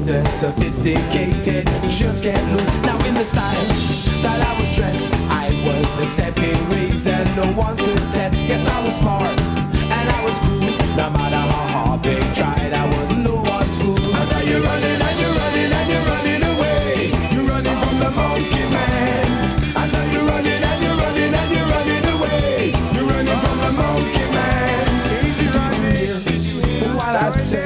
the sophisticated just get loose. Now in the style that I was dressed, I was a stepping reason no one could test. Yes, I was smart and I was cool. No matter how hard they tried, I was no one's fool. And now you're running and you're running and you're running away. You're running from the monkey man. And now you're running and you're running and you're running away. You're running from the monkey man. Did you hear what I said?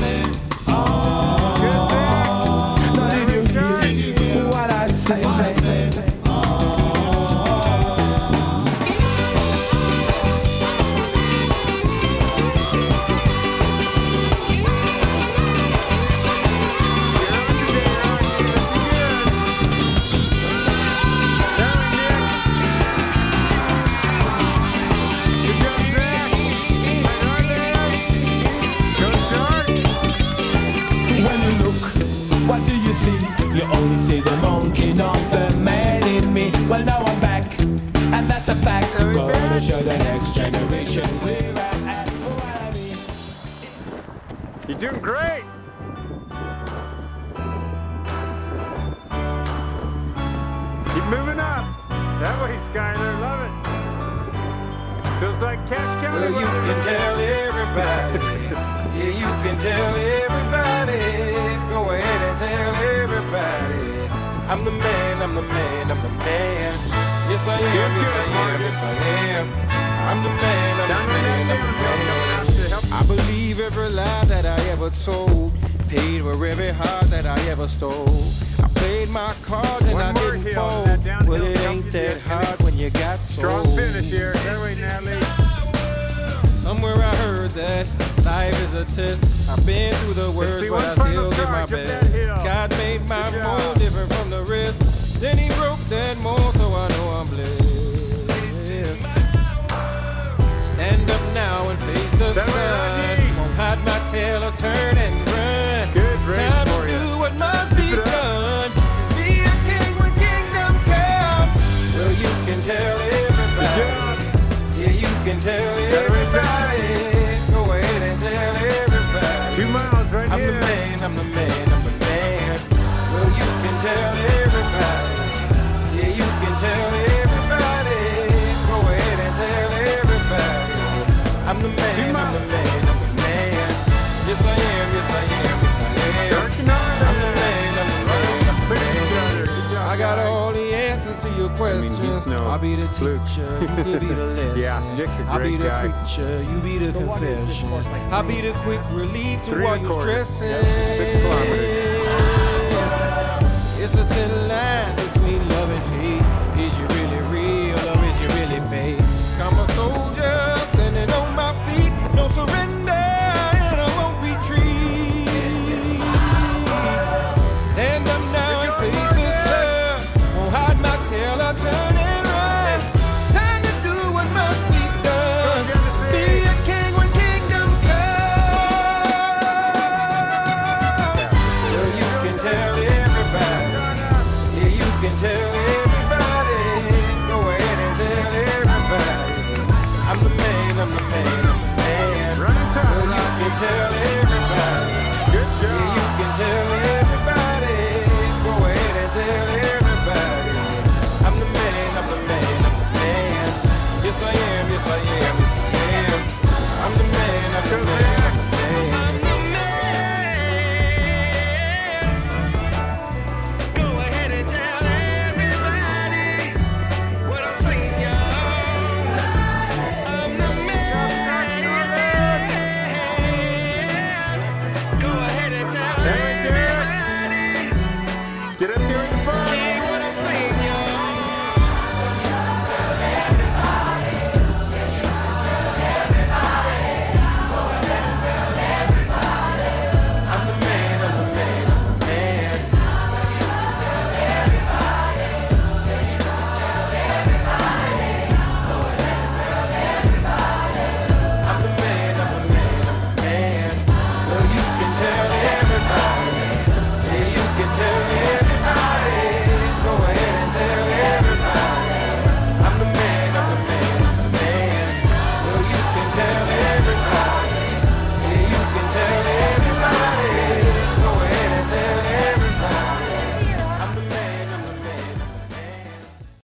What do you see? You only see the monkey, not the man in me. Well, now I'm back, and that's a fact. Gonna show the next generation where I'm at. You're doing great. Keep moving up. That way, Skyler. Love it. Feels like Cash County. Well, you can tell everybody. Yeah, you can tell everybody. Go ahead and tell everybody. I'm the man, I'm the man, I'm the man. Yes, I am, yes, I am, yes, I am. I'm the man, I'm the man, I'm the man. I believe every lie that I ever told. Paid for every heart that I ever stole. I played my cards and I didn't fold. Well, it ain't that hard when you got sold. Strong finish here. That way, Natalie. Somewhere I heard that life is a test. I've been through the worst, but I still give my best. God made my mold different from the rest. Then he broke that mold, so I know I'm blessed. Stand up now and face the sun. Won't hide my tail or turn and run. It's time to do what must be done. Be a king when kingdom comes. Well, you can tell everybody. Yeah, you can tell everybody. Go ahead and tell everybody. 2 miles right I'm here. the man, I'm the man, I'm the man. Well, you can tell everybody. Yeah, you can tell everybody. Go ahead and tell everybody. I'm the man, I'm the man, I'm the man. Yes, I am, yes, I am, yes, I am. I'm the man, I'm the man, I'm the man. I got all the answers to your questions. I'll be the teacher, you could be the lesson. Yeah, Dick's a I'll be great the guy. preacher, you be the confession. I'll be the quick relief to 3 all your 1/4. stressing. Yep, 6 kilometers.